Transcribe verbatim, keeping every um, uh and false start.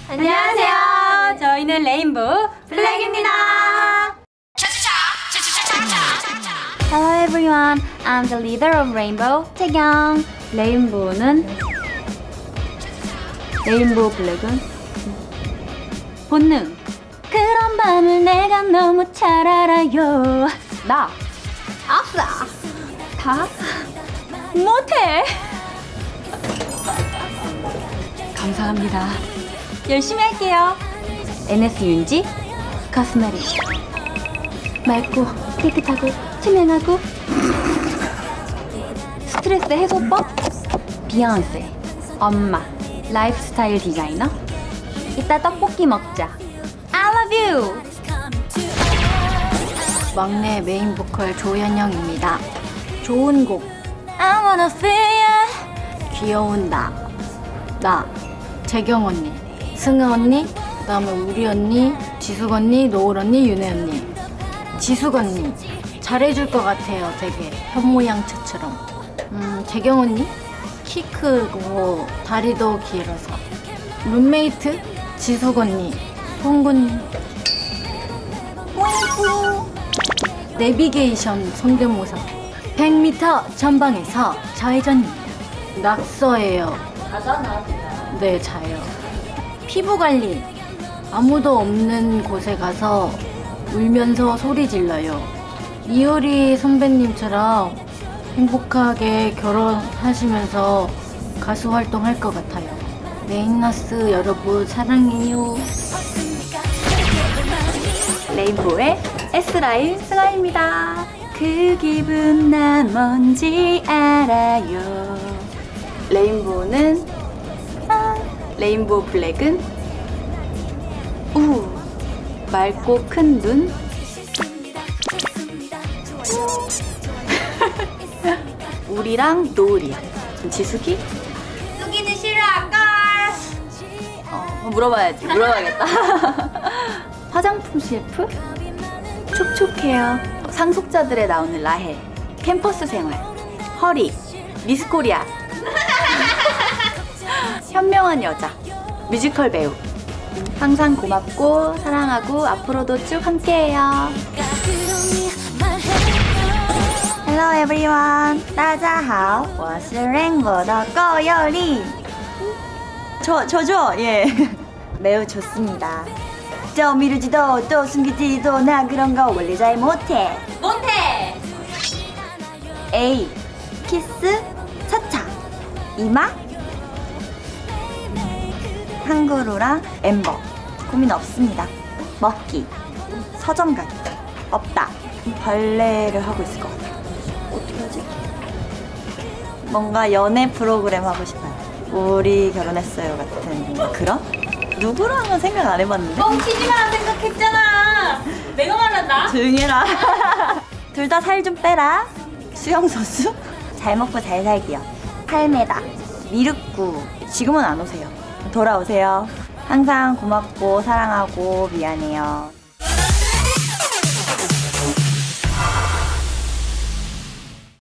안녕하세요. 저희는 레인보우 블랙입니다. Hello everyone, I'm the leader of Rainbow, 태경. 레인보우는 레인보우 블랙은 본능. 그런 밤을 내가 너무 잘 알아요. 나 아싸. 다 못해. 감사합니다. 열심히 할게요. 엔에스 윤지 코스메틱. 맑고 깨끗하고 투명하고 스트레스 해소법 비욘세. 엄마 라이프스타일 디자이너. 이따 떡볶이 먹자. I love you. 막내 메인 보컬 조현영입니다. 좋은 곡 I wanna feel ya. 귀여운 나, 나, 재경 언니, 승아 언니, 그 다음에 우리 언니, 지숙 언니, 노을 언니, 윤혜 언니. 지숙 언니 잘해줄 것 같아요. 되게 현모양처처럼. 음, 재경 언니 키 크고 다리도 길어서. 룸메이트 지숙 언니, 송군. 내비게이션 성대모사. 백 미터 전방에서 좌회전입니다. 낙서예요. 가잖아. 네, 자요. 피부 관리. 아무도 없는 곳에 가서 울면서 소리 질러요. 이효리 선배님처럼 행복하게 결혼하시면서 가수 활동할 것 같아요. 레인너스 여러분 사랑해요. 레인보우의 S라인 승아입니다. 그 기분 난 뭔지 알아요. 레인보우는 아, 레인보우 블랙은 우 맑고 큰 눈. 우리랑 노을이야. 지숙이? 수기는 싫어 아까. 어, 물어봐야지. 물어봐야겠다. 화장품 씨에프? 촉촉해요. 상속자들에 나오는 라헬. 캠퍼스 생활. 허리. 미스코리아. 현명한 여자. 뮤지컬 배우. 항상 고맙고 사랑하고 앞으로도 쭉 함께해요. Hello everyone， 大家好，我是 Rainbow 的高佑丽。 저, 저죠? 예. 매우 좋습니다. 저 미루지도 또 숨기지도 나 그런 거 원래 잘 못해. 못해! A. 키스, 차차, 이마, 탕구루랑 엠버. 고민 없습니다. 먹기, 서점 가기, 없다. 발레를 하고 있을 것 같아요. 어떻게 하지? 뭔가 연애 프로그램 하고 싶어요. 우리 결혼했어요 같은 그런? 누구랑은 생각 안 해봤는데? 뻥치지마 생각했잖아. 내가 말한다. 조용히 해라. 둘 다 살 좀 빼라. 수영선수? 잘 먹고 잘 살게요. 팔메다, 미륵구. 지금은 안 오세요. 돌아오세요. 항상 고맙고 사랑하고 미안해요.